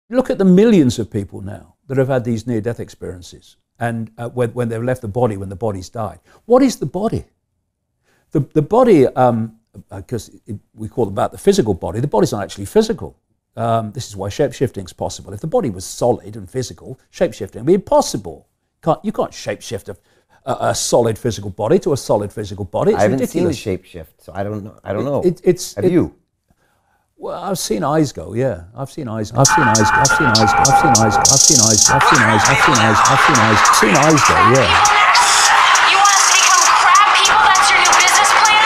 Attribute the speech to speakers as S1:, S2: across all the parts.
S1: look at the millions of people now that have had these near-death experiences, and when they've left the body, when the body's died. What is the body? The body, because we call it about the physical body, the body's not actually physical. This is why shape-shifting is possible. If the body was solid and physical, shape-shifting would be impossible. You can't shape-shift a solid physical body to a solid physical body. It's ridiculous.
S2: seen the shape-shift, so I don't know. Have you?
S1: Well, I've seen eyes go, yeah. I've seen eyes go, I've seen eyes go, I've seen eyes go, I've seen eyes go, I've seen eyes go, I've seen eyes, I've seen eyes, I've seen eyes, I've seen eyes go, yeah.
S3: You want us to become crab people? That's your new business plan?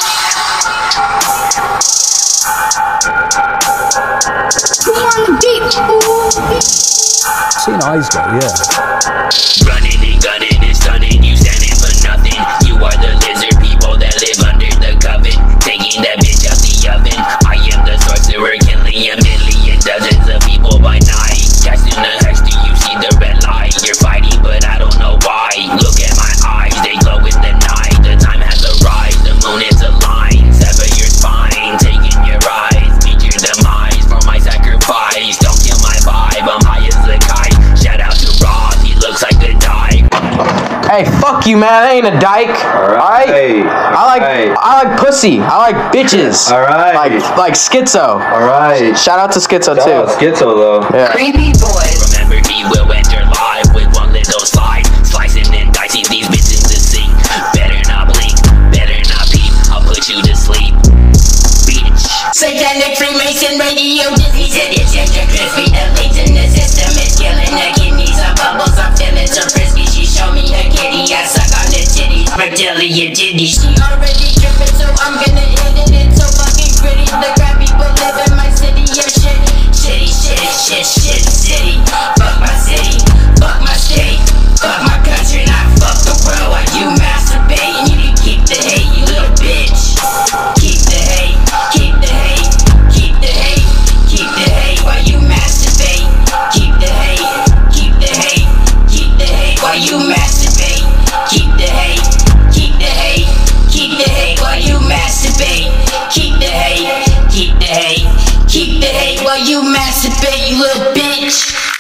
S4: Who on the beat?
S1: I've seen eyes go, yeah.
S5: Running and gunning and stunning, you standing for nothing. You are the lizard people that live under the coven, taking that bitch out the oven. I am the sorcerer, killing a million dozens of people by night. Casting a hex, do you see the red light? You're fighting, but I don't know why. Look at my eyes, they glow in the night. The time has arrived, the moon is aligned. Sever your spine, taking your eyes. Meet your demise for my sacrifice. Don't kill my vibe, I'm high as a kite. Shout out to Ross, he looks like a dyke.
S6: Hey, fuck you, man. I ain't a dyke. Alright? I like pussy. I like bitches.
S7: Alright.
S6: Like Schizo.
S7: Alright.
S6: Shout out to Schizo, too.
S7: Shout out Schizo, though.
S6: Yeah.
S3: CreepyBoyz.
S5: Remember, he will enter live with one little slide. Slicing and dicing these bitches to sink. Better not blink, better not peep. I'll put you to sleep, bitch.
S3: Satanic Freemason radio disease. It's ginger crispy. The leaks in the system is killing the kidneys. Her bubbles, I'm feeling so frisky. She show me her kitty. I suck on the titties. Reptilian titties. She already tripping, so I'm gonna hit it. It's so fucking gritty. The crab people live in my city. Yeah, shit. Shitty, city. Fuck my city. Fuck my state. Fuck my country. And I fuck the world while you masturbate. And you can keep the hate, you little bitch. Keep the hate. Keep the hate. Keep the hate. Keep the hate while you masturbate. Keep the hate. Keep the hate. Keep the hate while you masturbate. Keep the hate. Keep the hate. Keep the hate while you masturbate. Keep the hate. Keep the hate. Keep the hate while you masturbate, you little bitch.